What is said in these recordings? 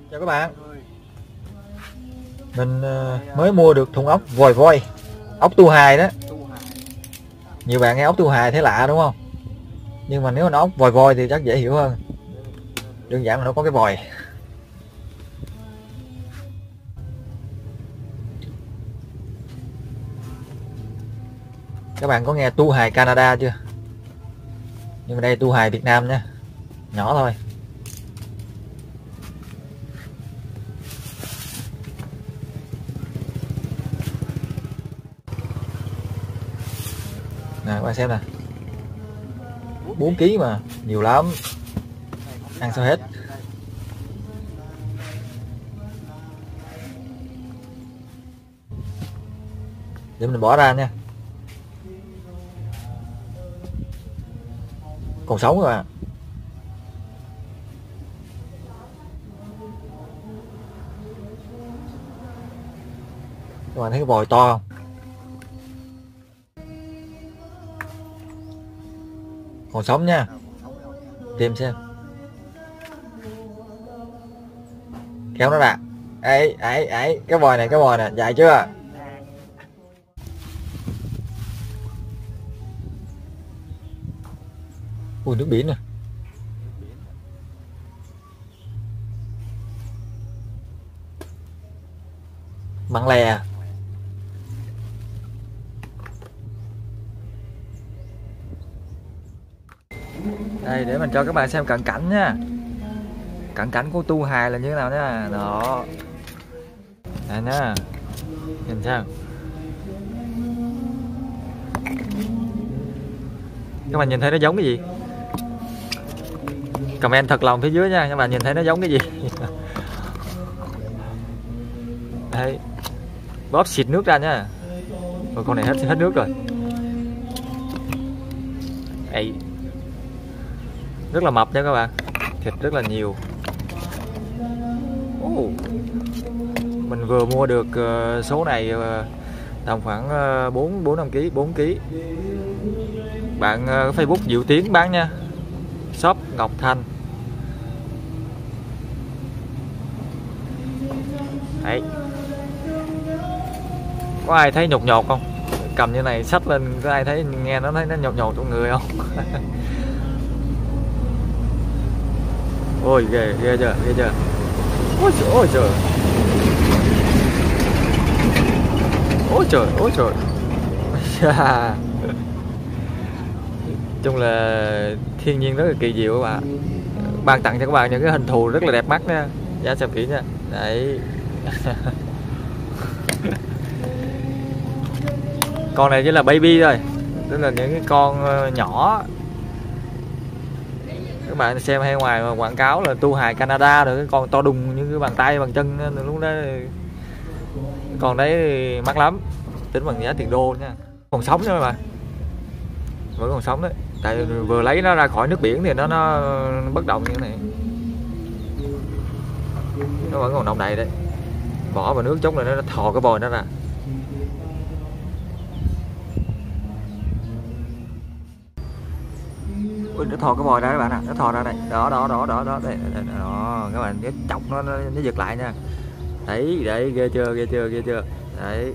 Chào các bạn. Mình mới mua được thùng ốc vòi voi, ốc tu hài đó. Nhiều bạn nghe ốc tu hài thấy lạ đúng không? Nhưng mà nếu nó ốc vòi voi thì chắc dễ hiểu hơn. Đơn giản là nó có cái vòi. Các bạn có nghe tu hài Canada chưa? Nhưng mà đây tu hài Việt Nam nha, nhỏ thôi. Nè các bạn xem nè, 4 kg mà nhiều lắm, ăn sao hết. Để mình bỏ ra nha. Còn sống các bạn. Các bạn thấy cái vòi to không? Còn sống nha. Tìm xem. Kéo nó ra. Ấy cái vòi này dài chưa? Ui, nước biển nè. Mặn lè. Đây để mình cho các bạn xem cận cảnh nha. Cận cảnh của tu hài là như thế nào nha. Đó. Đây nha. Nhìn sao? Các bạn nhìn thấy nó giống cái gì? Comment thật lòng phía dưới nha. Các bạn nhìn thấy nó giống cái gì? Đây. Bóp xịt nước ra nha. Ôi, con này hết nước rồi. Đây. Rất là mập nha các bạn. Thịt rất là nhiều. Mình vừa mua được số này tầm khoảng 4-5 kg, 4 kg. Bạn Facebook Diệu Tiến bán nha. Shop Ngọc Thanh. Đấy. Có ai thấy nhột nhột không? Cầm như này xách lên có ai thấy nghe nó thấy nó nhột nhột trong người không? Ôi ghê chưa, ghê chưa. Ôi trời. Ôi trời. Chung là thiên nhiên rất là kỳ diệu các bạn. Ban tặng cho các bạn những cái hình thù rất là đẹp mắt nha. Giá xem kỹ nha. Đấy. Con này chỉ là baby thôi, tức là những cái con nhỏ. Các bạn xem hay ngoài mà quảng cáo là tu hài Canada rồi cái con to đùng như cái bàn tay bàn chân lúc đó con đấy mắc lắm, tính bằng giá tiền đô nha. Còn sống nha các bạn, vẫn còn sống đấy, tại vừa lấy nó ra khỏi nước biển thì nó bất động như thế này, nó vẫn còn động đầy đấy. Bỏ vào nước chút rồi nó thò cái vòi nó ra. Ui, nó thò cái vòi ra các bạn ạ, nó thò ra đây, đó đây. Đó các bạn cái chọc nó giật lại nha. Đấy ghê chưa đấy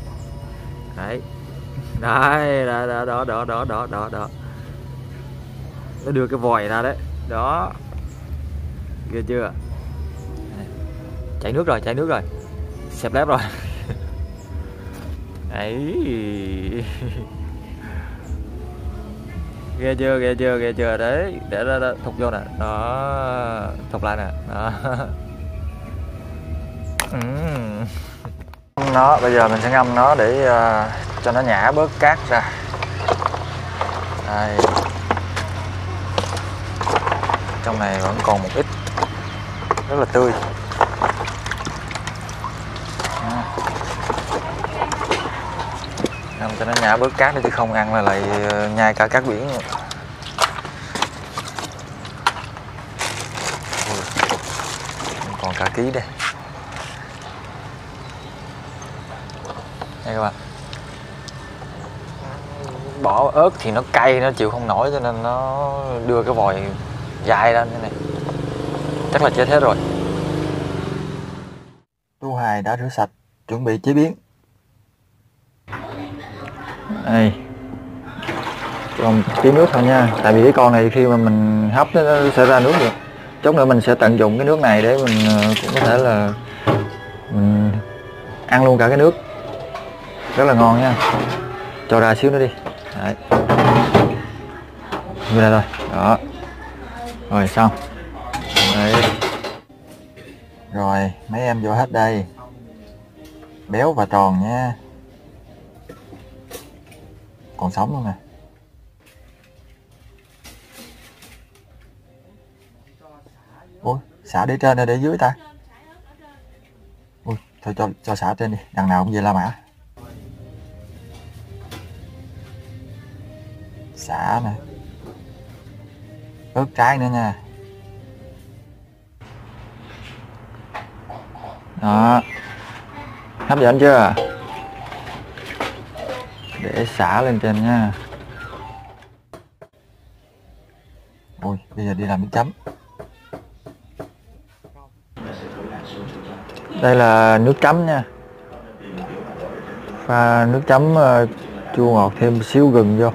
đó, nó đưa cái vòi ra đấy, đó ghê chưa. Chảy nước rồi xẹp lép rồi. Đấy. ghê chưa đấy, để đó, thục vô nè, đó thục lại nè, đó. Nó bây giờ mình sẽ ngâm nó để cho nó nhả bớt cát ra. Đây. Trong này vẫn còn một ít, rất là tươi. Ngâm cho nó nhả bớt cát đi, chứ không ăn là lại nhai cả cát biển. Còn cả ký đây. Đây các bạn, bỏ ớt thì nó cay, nó chịu không nổi cho nên nó đưa cái vòi dài ra như này, chắc là chết hết rồi. Tu hài đã rửa sạch, chuẩn bị chế biến. Đây, còn tí nước thôi nha, tại vì cái con này khi mà mình hấp nó sẽ ra nước được. Chút nữa mình sẽ tận dụng cái nước này để mình cũng có thể là mình ăn luôn cả cái nước, rất là ngon nha. Cho ra xíu nữa đi. Đấy. Như đây thôi, đó. Rồi xong. Đấy. Rồi mấy em vô hết đây, béo và tròn nha, còn sống luôn nè. Ôi, xả để trên hay để dưới ta? Ui, thôi cho xả trên đi, đằng nào cũng về La Mã. Xả nè, ớt trái nữa nha. Đó, hấp dẫn chưa? Để xả lên trên nha. Ui, bây giờ đi làm nước chấm. Đây là nước chấm nha. Pha nước chấm chua ngọt thêm một xíu gừng vô.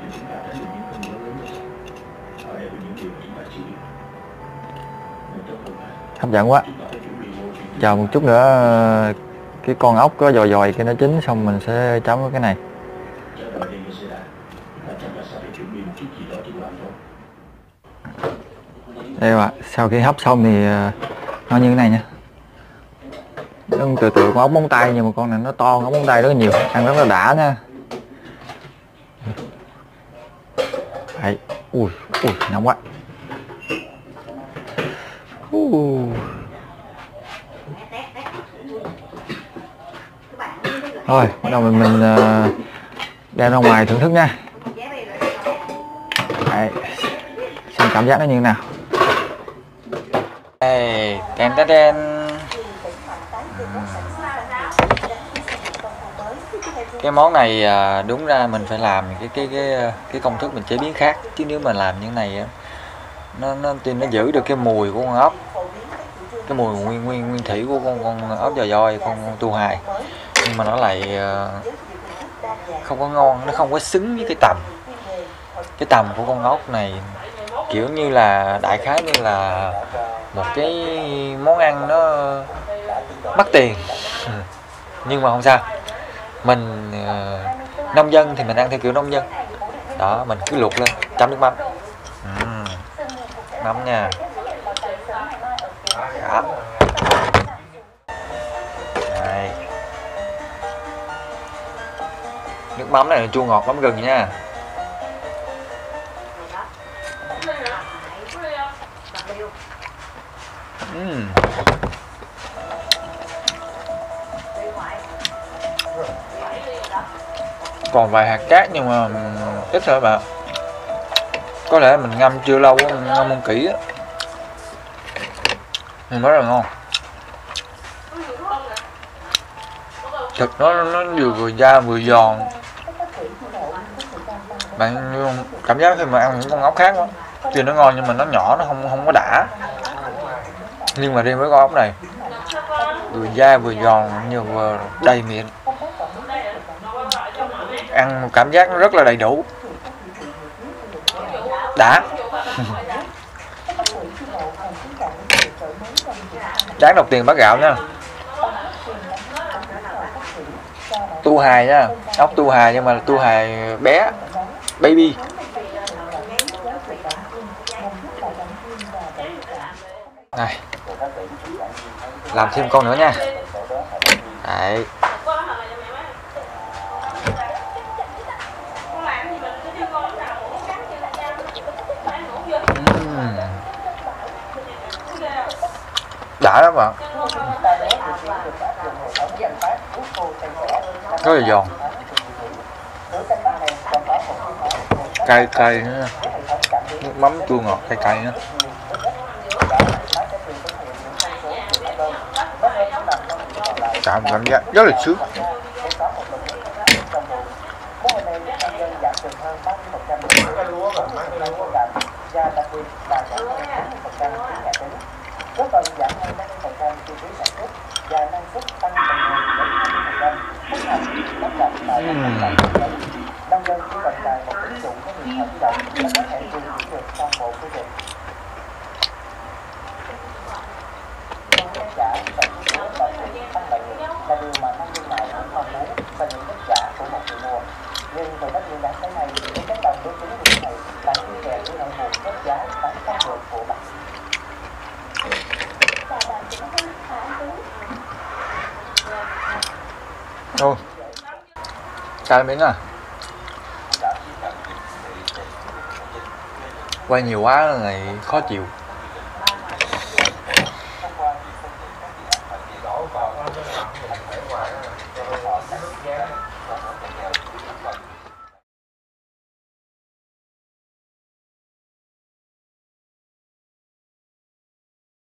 Hấp dẫn quá. Chờ một chút nữa cái con ốc có dòi dòi cái nó chín xong mình sẽ chấm với cái này. Đây các bạn, sau khi hấp xong thì nó như thế này nha. Nó từ từ con ốc móng tay, nhưng mà con này nó to ốc móng tay rất là nhiều, ăn rất là đã nha. Đấy. Ui, nóng quá. Thôi, bắt đầu mình đem ra ngoài thưởng thức nha. Đấy. Xem cảm giác nó như thế nào. Đây, ten ten ten. Cái món này đúng ra mình phải làm cái công thức mình chế biến khác, chứ nếu mà làm như này nó giữ được cái mùi của con ốc, cái mùi nguyên thủy của con ốc giò doi, con tu hài, nhưng mà nó lại không có ngon, nó không có xứng với cái tầm của con ốc này, kiểu như là đại khái như là một cái món ăn nó mắc tiền. Nhưng mà không sao, mình nông dân thì mình ăn theo kiểu nông dân đó, mình cứ luộc lên chấm nước mắm. Mắm nha. Đó. Đây. Nước mắm này là chua ngọt lắm gừng nha. Còn vài hạt cát nhưng mà ít thôi bạn. Có lẽ mình ngâm chưa lâu, ngâm không kỹ á. Nhưng rất là ngon. Thịt nó vừa da vừa giòn. Bạn cảm giác khi mà ăn những con ốc khác đó, tuy nó ngon nhưng mà nó nhỏ, nó không có đã. Nhưng mà riêng với con ốc này, vừa da vừa giòn nhưng vừa đầy miệng. Ăn một cảm giác nó rất là đầy đủ. Đã. Đáng đồng tiền bát gạo nha. Tu hài nha, ốc tu hài nhưng mà là tu hài bé, baby. Này, làm thêm con nữa nha. Đấy. Đã lắm bạn. Rất là giòn. Cay cay nữa. Nước mắm chua ngọt cay cay nữa. Cảm giác rất là sướng. và năng suất tăng từ 10 đến 20%. Thích hợp lắp đặt tại các nông trại lớn. Nông dân chỉ cần cài một ứng dụng có điện thoại di động là có thể điều khiển được toàn bộ quy trình. Nguồn giá trả và chi phí bảo dưỡng tăng lợi nhuận là điều mà nông dân nào cũng mong muốn và những kết quả của một người mua. Nhưng từ Tết Nguyên đán tới nay, những cánh đồng lúa chính vụ này lại đi kèm với nỗi buồn rớt giá bán không được của bà. Ô, cay miếng à. Quay nhiều quá là này khó chịu.